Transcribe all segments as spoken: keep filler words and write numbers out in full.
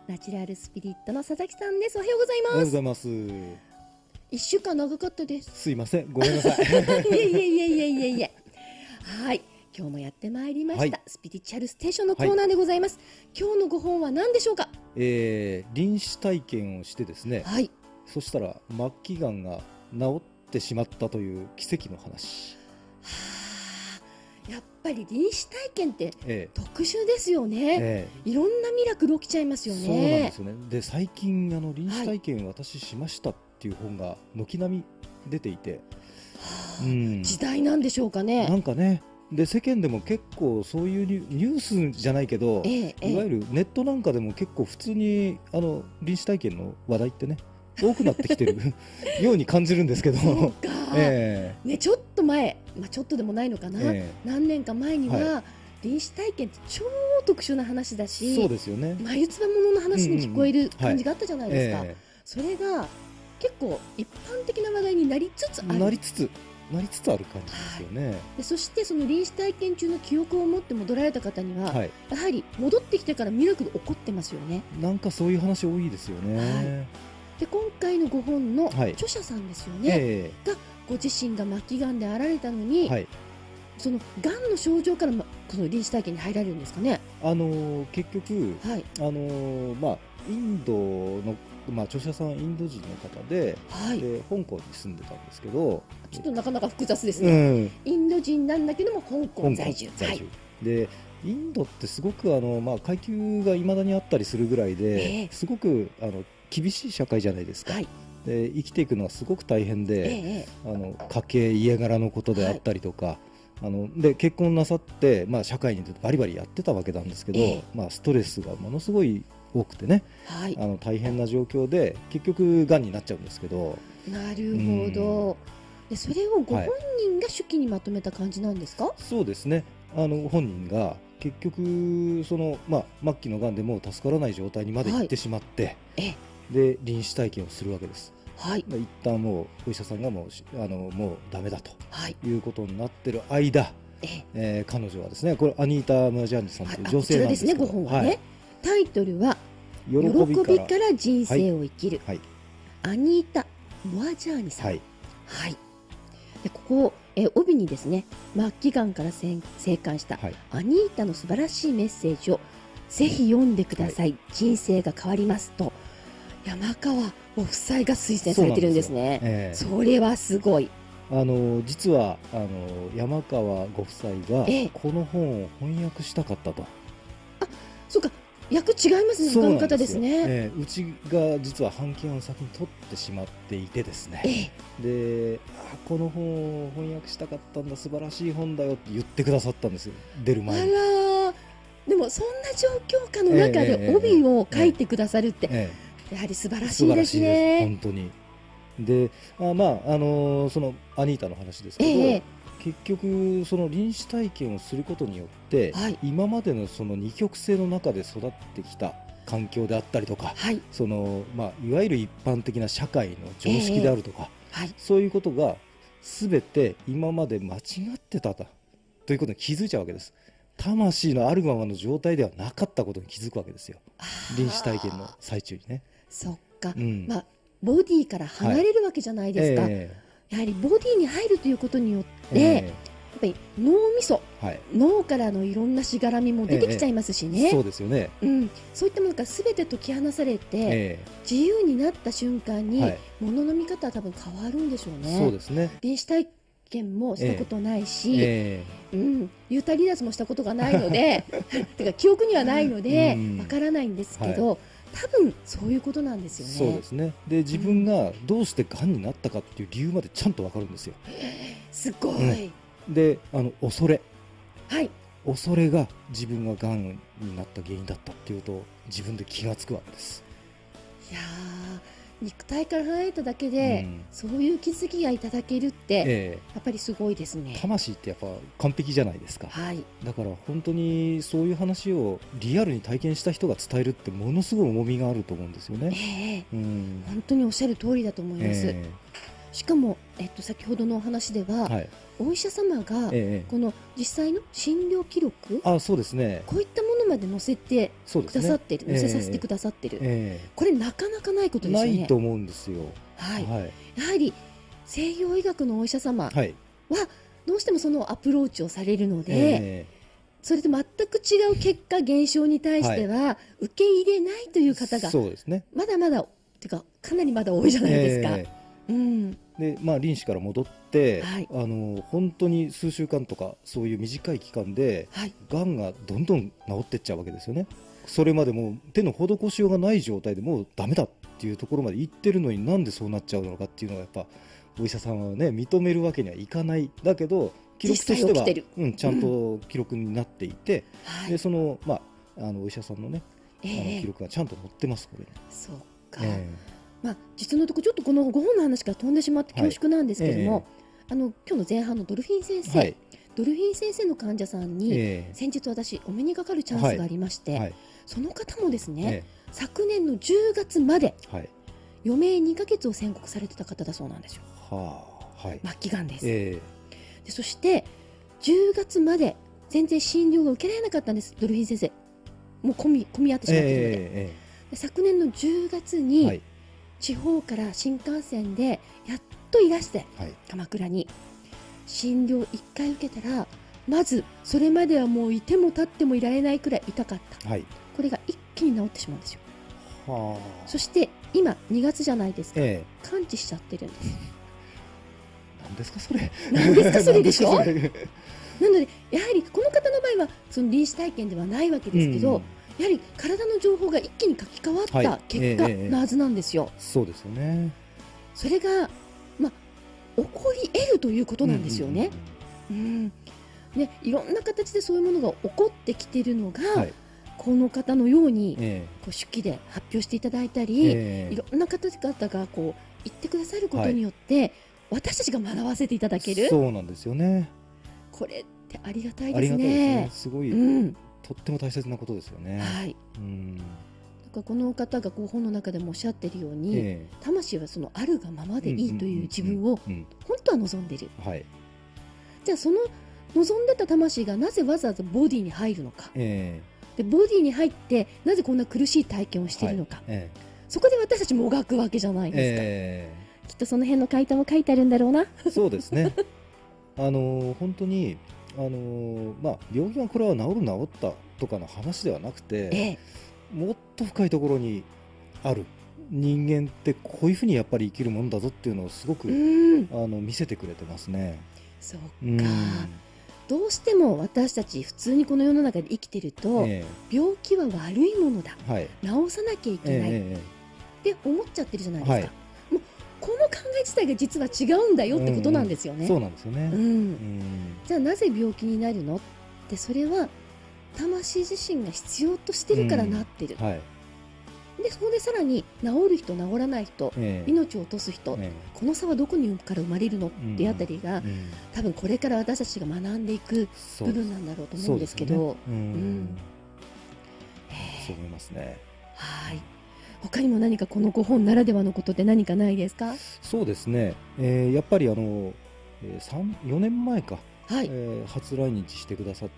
ナチュラルスピリットの佐々木さんです。おはようございおはようます。 ございます。 一週間長かったです。 すいません、ごめんなさい。 いえいえいえいえいえいえ。はい、今日もやってまいりました、 はい、 スピリチュアルステーションのコーナーでございます。はい、今日のご本は何でしょうか。 えー、臨死体験をしてですね、 はい、 そしたら末期がんが治ってしまったという奇跡の話。 やっぱり臨死体験って、 えー、 特殊ですよね、えー、いろんなミラクル起きちゃいますよね。 そうなんですよね。で、最近あの臨死体験私しましたっていう本が軒並み出ていて、 うん、時代なんでしょうかね。 なんかね、で世間でも結構そういうニュースじゃないけど、ええ、いわゆるネットなんかでも結構普通にあの臨死体験の話題ってね多くなってきてるように感じるんですけどそうか、 えーね、ちょっと前、まあ、ちょっとでもないのかな、えー、何年か前には、はい、臨死体験って超特殊な話だし、 そうですよね、 眉唾物の話に聞こえる感じがあったじゃないですか、うんうん、はい、それが結構一般的な話題になりつつあるなりつつなりつつある感じですよね、はい、 でそしてその臨死体験中の記憶を持って戻られた方には、はい、やはり戻ってきてからミラクル起こってますよね。 なんかそういう話多いですよね、はい、 で今回のご本の著者さんですよね、はい、えー、がご自身が末期がんであられたのに、はい、そのがんの症状から、ま、この臨死体験に入られるんですかね。 あのー、結局、はい、あのー、まあ、インドの、まあ、著者さんはインド人の方 で,、はい、で香港に住んでたんですけど、 ちょっとなかなか複雑ですね、うん、インド人なんだけども香港在住、 在住、はい、でインドってすごくあの、まあ、階級がいまだにあったりするぐらいで、えー、すごくあの厳しい社会じゃないですか、はい、で生きていくのはすごく大変で、えー、あの家計家柄のことであったりとか、はい、あので結婚なさって、まあ、社会に出てバリバリやってたわけなんですけど、えーまあ、ストレスがものすごい多くてね、はい、あの大変な状況で結局がんになっちゃうんですけど。 なるほど、でそれをご本人が手記にまとめた感じなんですか。はい、 そうですね、あの本人が結局その、まあ、末期のがんでも助からない状態にまで行ってしまって、はい、で臨死体験をするわけです。はい、一旦もうお医者さんがもうあのもうダメだと、はい、いうことになってる間、ええー、彼女はですね、これアニータ・ムラジャンジさんという女性なんですけど、 こちらですね、ご本はね、はい、タイトルは喜びから、喜びから人生を生きる、はいはい、アニータ・ムラジャーニさん、はいはい、でここえ帯にですね、末期がんから生還したアニータの素晴らしいメッセージをぜひ読んでください、はい、人生が変わりますと山川ご夫妻が推薦されてるんですね。 そ, えー、それはすごい。 あの実はあの山川ご夫妻がこの本を翻訳したかったと、 えー、あ、そうか、役違いますね、他の方ですね、 えー、うちが実は版権を先に取ってしまっていてですね、えー、であこの本を翻訳したかったんだ、素晴らしい本だよって言ってくださったんですよ、出る前に。 あら、でもそんな状況下の中で帯を書いてくださるって、えーえーえーやはり素晴らしいですね。 本当に。で、あまああのー、そのアニータの話ですけど、えー、結局その臨死体験をすることによって、はい、今までのその二極性の中で育ってきた環境であったりとか、はい、そのまあいわゆる一般的な社会の常識であるとか、えーはい、そういうことがすべて今まで間違ってたということに気づいちゃうわけです。魂のあるままの状態ではなかったことに気づくわけですよ、臨死体験の最中にね。 そっか、うん、まあ、ボディから離れるわけじゃないですか、はい、えー、やはりボディに入るということによって、えー、やっぱり脳みそ、はい、脳からのいろんなしがらみも出てきちゃいますしね、 えー、そうですよね、 うん、そういったものが全て解き放されて、えー、自由になった瞬間に、はい、物の見方は多分変わるんでしょうね。 そうですね、 臨死体験もしたことないし、えーえーうん、幽体離脱もしたことがないのでてか記憶にはないのでわからないんですけど、はい、多分そういうことなんですよね。 そうですね。で自分がどうしてがんになったかっていう理由までちゃんとわかるんですよ。 すごい、 うん、であの恐れ、 はい、 恐れが自分ががんになった原因だったっていうと自分で気がつくわけです。 いや肉体から離れただけで、うん、そういう気づきがいただけるって、ええ、やっぱりすごいですね。 魂ってやっぱ完璧じゃないですか、はい、だから本当にそういう話をリアルに体験した人が伝えるってものすごい重みがあると思うんですよね、 ええ、うん、本当におっしゃる通りだと思います、えしかも、えっと、先ほどのお話では、はい、お医者様が、ええ、この実際の診療記録、 あ、そうですね、 こういったものまで載せてくださってる、ね、載せさせてくださってる、ええ、これなかなかないことですよね。 ないと思うんですよ。 はいはい、やはり西洋医学のお医者様は、はい、どうしてもそのアプローチをされるので、えー、それと全く違う結果現象に対しては受け入れないという方が、 そうですね、 まだまだてかかなりまだ多いじゃないですか。えーうん、 でまあ、臨死から戻って、はい、あの本当に数週間とかそういう短い期間で、はい、がんがどんどん治っていっちゃうわけですよね。それまでも手の施しようがない状態でもうダメだっていうところまで行ってるのになんでそうなっちゃうのかっていうのがやっぱお医者さんはね認めるわけにはいかない。だけど記録としては、うん、ちゃんと記録になっていて、うん、でその、まあ、あのお医者さんのね、えー、あの記録がちゃんと載ってますこれ。 そうか、えーまあ、実のところちょっとこのご本の話から飛んでしまって恐縮なんですけれども、はいえー、あの今日の前半のドルフィン先生、はい、ドルフィン先生の患者さんに、えー、先日私お目にかかるチャンスがありまして、はいはい、その方もですね、えー、昨年のじゅうがつまで、はい、余命にかげつを宣告されてた方だそうなんですよ。はあはい、末期がんです、えー、でそしてじゅうがつまで全然診療が受けられなかったんです。ドルフィン先生もう混み、混み合ってしまっているので、えー、で昨年のじゅうがつに、はい、地方から新幹線でやっといらして、はい、鎌倉に診療いっかい受けたらまずそれまではもういても立ってもいられないくらい痛かった、はい、これが一気に治ってしまうんですよ。はあ、そして今にがつじゃないですか、えー、完治しちゃってるんです何ですかそれ。 何ですかそれでしょなのでやはりこの方の場合はその臨死体験ではないわけですけど、うん、やはり体の情報が一気に書き換わった結果のはずなんですよ、はいえーえー、 そうですよね。 それが、まあ、起こり得るということなんですよね、うんうんうんうんね、いろんな形でそういうものが起こってきているのが、はい、この方のように、えー、こう手記で発表していただいたり、えー、いろんな方々がこう言ってくださることによって、はい、私たちが学ばせていただける。 そうなんですよね。 これってありがたいですね。ありがたいですね。 すごい、うん、とっても大切なことですよね。 はい、うん、なんかこの方がこう本の中でもおっしゃっているように、えー、魂はそのあるがままでいいという自分を本当は望んでいる、はい、じゃあその望んでた魂がなぜわざわざボディに入るのか、えー、でボディに入ってなぜこんな苦しい体験をしているのか、はいえー、そこで私たちもがくわけじゃないですか、えー、きっとその辺の回答も書いてあるんだろうな。 そうですねあの本当にあの、まあ、病気はこれは治る治ったとかの話ではなくて、ええ、もっと深いところにある人間ってこういうふうにやっぱり生きるもんだぞっていうのをすごく、うん、あの見せてくれてますね。 そうか、うん、どうしても私たち普通にこの世の中で生きてると、ええ、病気は悪いものだ、はい、治さなきゃいけない、ええ、って思っちゃってるじゃないですか、はい、この考え自体が実は違うんだよってことなんですよね、 うん、そうなんですよね、うんうん、 じゃあなぜ病気になるのってそれは魂自身が必要としてるからなってる、うんはい、でそこでさらに治る人治らない人、えー、命を落とす人、えー、この差はどこにから生まれるのってあたりが、うんうん、多分これから私たちが学んでいく部分なんだろうと思うんですけど、そう思いますね。 はい、他にも何かこのご本ならではのことって何かないですか？ そうですね、えー、やっぱりあの、えー、さん、よねんまえか、はいえー、初来日してくださって、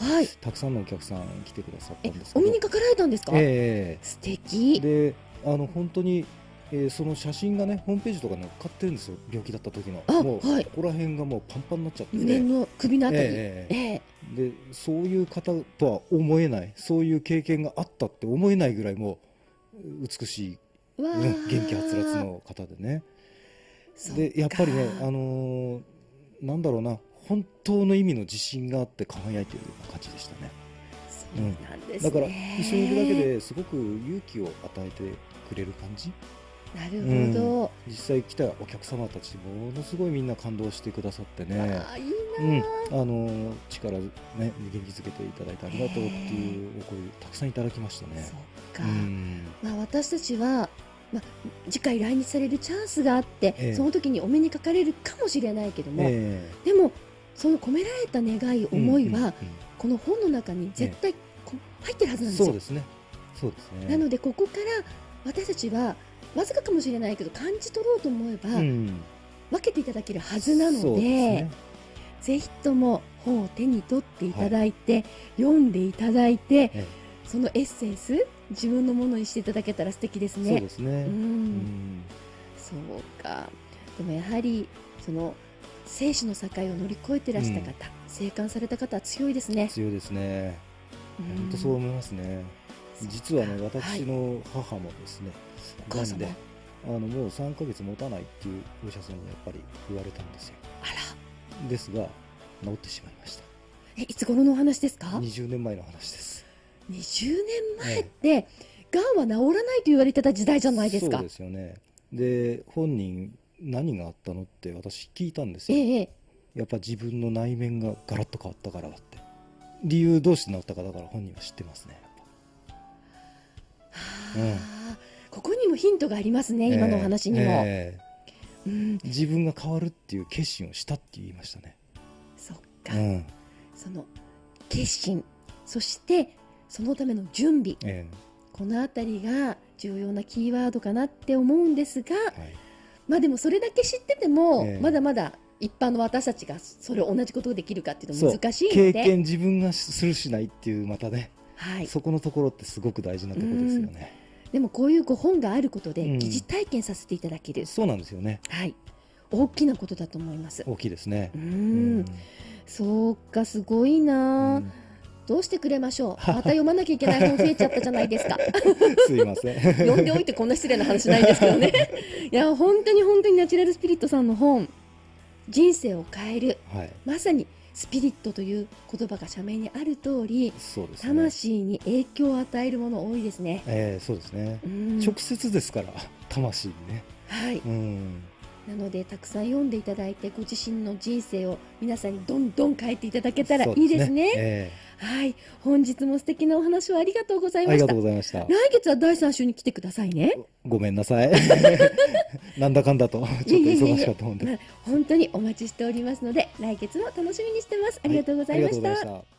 はい、たくさんのお客さん来てくださったんですけど、 お目にかかられたんですか？えー、素敵で、あの本当に、えー、その写真がねホームページとかに載っかってるんですよ。病気だった時のもう、はい、ここら辺がもうパンパンになっちゃってて、 胸の首のあたり、えーえー、でそういう方とは思えない、そういう経験があったって思えないぐらいもう美しい、うん、元気はつらつの方でね。でやっぱりね、あのー、なんだろうな、本当の意味の自信があって輝いているような感じでしたね。 そうなんですね、うん、 だから一緒にいるだけですごく勇気を与えてくれる感じ。 なるほど、 うん、実際来たお客様たちものすごいみんな感動してくださってね、 あいいな、 うん、あの力、ね、元気づけていただいてありがとうっていうお声たくさんいただきましたね。 そっか、うん、まあ、私たちはまあ、次回来日されるチャンスがあって、えー、その時にお目にかかれるかもしれないけども、えー、でもその込められた願い思いは、うんうんうん、この本の中に絶対こ入ってるはずなんですよ。 そうですね、そうですね。 なのでここから私たちはわずかかもしれないけど感じ取ろうと思えば、うん、 分けていただけるはずなので、ね、ぜひとも本を手に取っていただいて、はい、読んでいただいて、ええ、そのエッセンス自分のものにしていただけたら素敵ですね。 そうですね。うん、うん、 そうか。でもやはりその生死の境を乗り越えてらした方、うん、生還された方は強いですね。 強いですね。本当そう思いますね。実はね、私の母もですね、がんであのもうさんかげつ持たないっていうお医者さんにやっぱり言われたんですよ。 あら。 ですが治ってしまいました。 え、いつ頃のお話ですか？ にじゅうねんまえの話です。 にじゅうねんまえって、ええ、がんは治らないと言われてた時代じゃないですか。 そうですよね。で、本人何があったのって私聞いたんですよ。 ええ、 やっぱ自分の内面がガラッと変わったからだって。理由どうして治ったかだから本人は知ってますね。 はあ、うん、ここにもヒントがありますね、えー、今のお話にも、えーうん、自分が変わるっていう決心をしたって言いましたね。 そっか、うん、その決心、そしてそのための準備、えー、このあたりが重要なキーワードかなって思うんですが、はい、まあでもそれだけ知ってても、えー、まだまだ一般の私たちがそれを同じことができるかっていうのは難しいので、 経験自分がするしないっていうまたね、はい、そこのところってすごく大事なところですよね。 でもこういうご本があることで疑似体験させていただける、うん、 そうなんですよね。 はい、大きなことだと思います。 大きいですね。 うん、うん、そうか、すごいな、うん、どうしてくれましょう。また読まなきゃいけない本増えちゃったじゃないですか。 すいません。 読んでおいてこんな失礼な話ないですけどね。いや本当に本当にナチュラルスピリットさんの本、人生を変える、はい、まさにスピリットという言葉が社名にある通り、そうですね、魂に影響を与えるもの多いですね。 えー、そうですね、うん、直接ですから魂にね、 はい、うん、なのでたくさん読んでいただいてご自身の人生を皆さんにどんどん変えていただけたらいいですね。えー、はい、本日も素敵なお話をありがとうございました。 ありがとうございました。 来月はだいさん週に来てくださいね。 ごめんなさい。なんだかんだとちょっと忙しかったもんで、 いやいやいや、まあ、本当にお待ちしておりますので来月も楽しみにしてます。ありがとうございました。 はい、ありがとうございました。